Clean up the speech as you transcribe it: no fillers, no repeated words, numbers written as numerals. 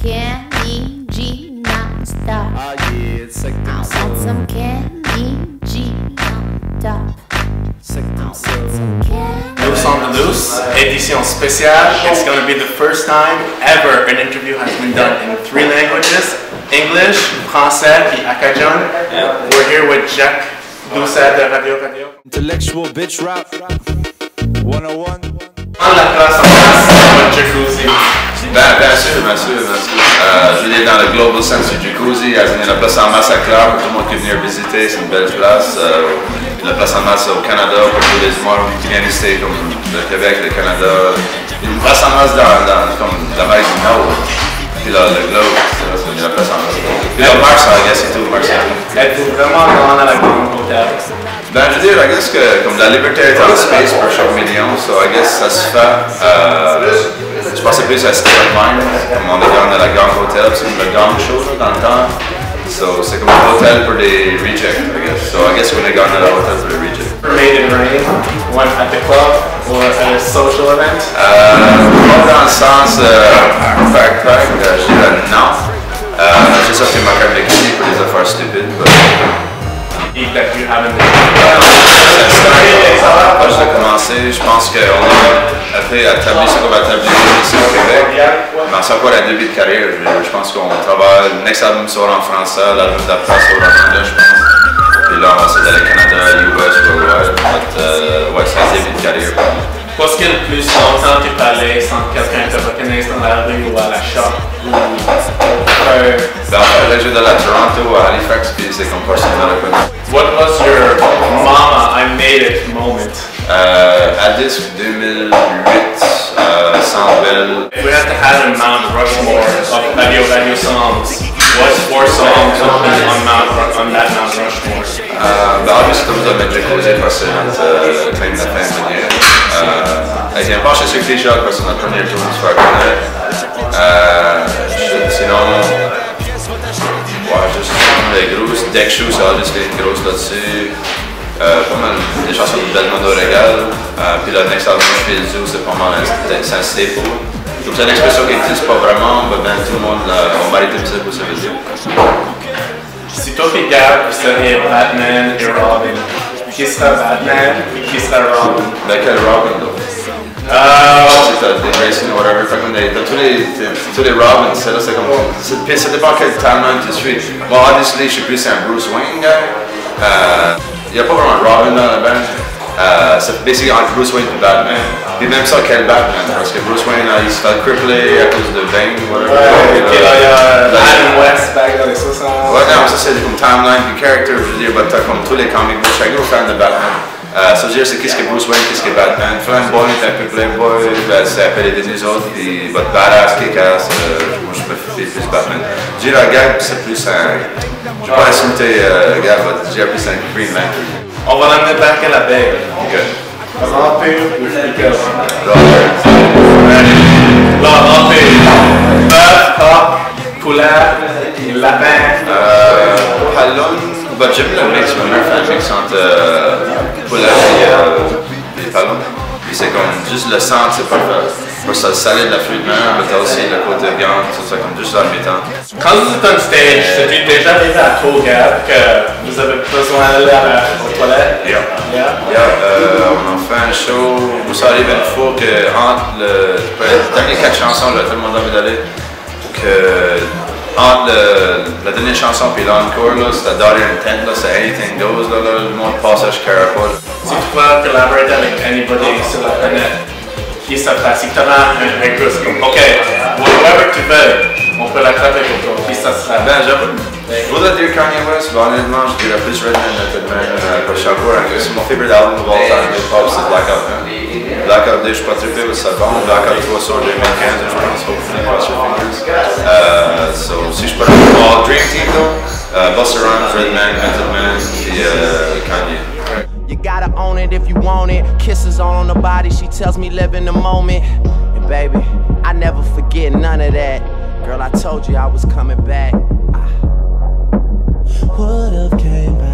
Kenny G non-stop. Ah yeah, c'est comme I ça. want some Kenny G on top. C'est comme ça. Douce on the Loose, édition spéciale. It's going to be the first time ever an interview has been done in 3 languages, English, français et Acadian. We're here with Jacques Doucet of Acadian. Intellectual bitch rap 101. On la place en face, votre Jacuzzi. Bien sûr. Je vais dans le Global Sense du Jacuzzi, la place en masse à Claire, tout le monde qui vient visiter, c'est une belle place. La place en masse au Canada, pour tous les mois qui viennent visiter, comme le Québec, le Canada. Une place en masse dans comme l'Amérique du Nord. Puis là, le Globe, c'est la place en masse. Puis là, Mars, I guess, c'est tout. Êtes-vous vraiment grand dans la Gong Hotel? Ben, je veux dire, I guess que comme la liberté est en space pour chaque million, so I guess ça se fait. Je pensais plus à State of Mind, comme on est dans la Gong Hotel, c'est comme le Gong Show là, dans le temps. So c'est comme un hôtel pour les rejects, I guess. So I guess on est dans le hôtel pour les rejects. Made in rain, one at the club or at a social event? Pas dans le sens backpack, je dirais non. J'ai sorti ma carte de crédit pour des affaires stupides. Eat that you haven't Quand je l'ai commencé, je pense qu'on a fait établir ce qu'on va établir ici au Québec. Mais c'est encore un début de carrière. Je pense qu'on travaille, le next album sera en français, l'album d'après sera en anglais, je pense. Puis là, on va essayer d'aller au Canada, US, worldwide. Ouais, c'est un début de carrière. Qu'est-ce que le plus longtemps tu parlais sans que quelqu'un te reconnaisse dans la rue ou à la shop? Ben, j'ai de la Toronto à Halifax, puis c'est comme personne ne le connaît. What was your mama I made it moment? À disque 2008, Centre Bell. If we had to have a Mount Rushmore of radio songs, what 4 songs would be on that Mount Rushmore? Ben, obviously, comme vous avez Jacuzzi, parce que c'est notre claim de fin de l'année. Il y a un penché sur Cliché Hot, parce que c'est notre premier tour de se faire connaître. Sinon, ouais, juste les grosses. Deck Shoes, c'est obviously une grosse là-dessus. Pas mal des chansons de Belmundo, Regal. Puis le next album, je fais le zoo, c'est pas mal un staple. Donc c'est une expression qui n'existe pas vraiment, mais ben, tout le monde, on va arrêter de dire ce que ça veut dire. Si toi et Gab, vous seriez Batman et Robin, qui sera Batman et qui sera Robin? Ben, quel Robin, donc? C'est des racing ou whatever. Fait comme tous les Robins, c'est là, c'est comme. Ça dépend quel timeline tu suis. Bon, obviously, je suis plus un Bruce Wayne guy. Il n'y a pas vraiment Robin dans la band. C'est basically entre Bruce Wayne et Batman. Puis même ça, quel Batman? Parce que Bruce Wayne, il se fait crippler à cause de Bane ou whatever. Ouais, puis là, il y a Adam West back dans les 60. Ouais, non, ça c'est comme timeline puis character. Je veux dire, comme tous les comic books, je suis un gros fan de Batman. Ça veut dire, c'est qu'est-ce que Bruce Wayne, qu'est-ce que Batman. Flamboy est un peu playboy, c'est appelé des autres, puis votre badass, kick-ass, moi je préfère plus Batman. Je dirais, Gab, c'est plus un. Je vais pas insulter Gab, je dirais plus un Green Lantern. On va l'amener back à la baie. Ok. Vampire ou Flicker? Robert. Vampire. Bœuf, coq, poulet, lapin. Hallon, bah, j'aime le mix, je me fais un mix entre poulet et ballon. Puis c'est comme juste le centre, c'est parfait. Pour ça, le salé de la fruit de mer, mais t'as aussi le côté viande, tout ça, comme juste dans le mi-temps. Quand vous êtes on stage, c'est déjà arrivé à toi, Gab, que vous avez besoin d'aller aux toilettes? On a fait un show où ça arrive une fois que entre les dernières 4 chansons, là, tout le monde a envie d'aller. Entre la dernière chanson et l'encore, c'était Daughter Intent, c'est Anything Goes, là, le monde passe à Chicago. Si tu peux collaborer avec anybody sur la planète, qui ça fait? Si tu as un groupe comme, ok, whoever tu veux, on peut l'attraper pour toi, qui ça sera? Ben, je voudrais dire Kanye West, mais honnêtement, je dirais plus Redman Method Man, parce que c'est mon favorite album of all time, hip-hop, c'est Blackout Man. Blackout 2, je suis pas trippé, mais c'est bon. Blackout 3 sur 2015, je pense, hopefully, cross your fingers. So, si je peux all Dream Team, though, Busta Rhymes, Redman, Method Man, puis Kanye. You gotta own it if you want it. Kisses all on the body, she tells me live in the moment. And baby, I never forget none of that. Girl, I told you I was coming back. Would've came back.